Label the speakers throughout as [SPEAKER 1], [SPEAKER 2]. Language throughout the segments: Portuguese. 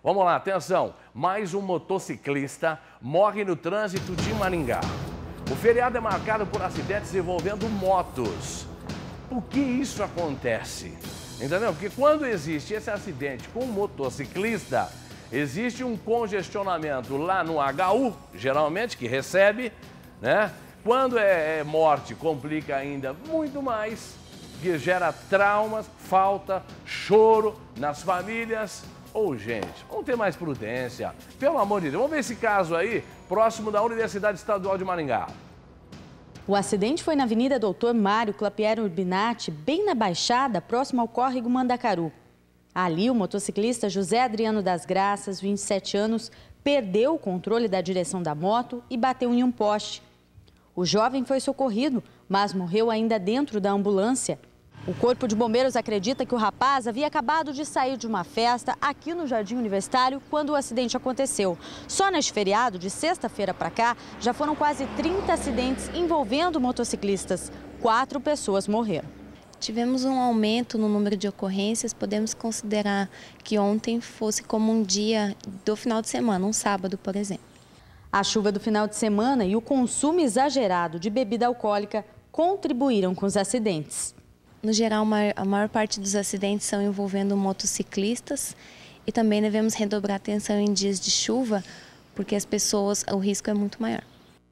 [SPEAKER 1] Vamos lá, atenção. Mais um motociclista morre no trânsito de Maringá. O feriado é marcado por acidentes envolvendo motos. Por que isso acontece? Entendeu? Porque quando existe esse acidente com um motociclista, existe um congestionamento lá no HU, geralmente, que recebe, né? Quando é morte, complica ainda muito mais, que gera traumas, falta, choro nas famílias. Gente, vamos ter mais prudência. Pelo amor de Deus, vamos ver esse caso aí, próximo da Universidade Estadual de Maringá.
[SPEAKER 2] O acidente foi na Avenida Doutor Mário Clapiero Urbinati, bem na Baixada, próximo ao córrego Mandacaru. Ali, o motociclista José Adriano das Graças, 27 anos, perdeu o controle da direção da moto e bateu em um poste. O jovem foi socorrido, mas morreu ainda dentro da ambulância. O Corpo de Bombeiros acredita que o rapaz havia acabado de sair de uma festa aqui no Jardim Universitário quando o acidente aconteceu. Só neste feriado, de sexta-feira para cá, já foram quase 30 acidentes envolvendo motociclistas. 4 pessoas morreram.
[SPEAKER 3] Tivemos um aumento no número de ocorrências, podemos considerar que ontem fosse como um dia do final de semana, um sábado, por exemplo.
[SPEAKER 2] A chuva do final de semana e o consumo exagerado de bebida alcoólica contribuíram com os acidentes.
[SPEAKER 3] No geral, a maior parte dos acidentes são envolvendo motociclistas e também devemos redobrar atenção em dias de chuva, porque o risco é muito maior.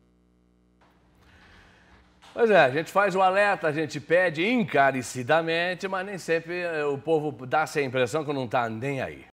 [SPEAKER 1] Pois é, a gente faz o alerta, a gente pede encarecidamente, mas nem sempre o povo dá essa impressão que não está nem aí.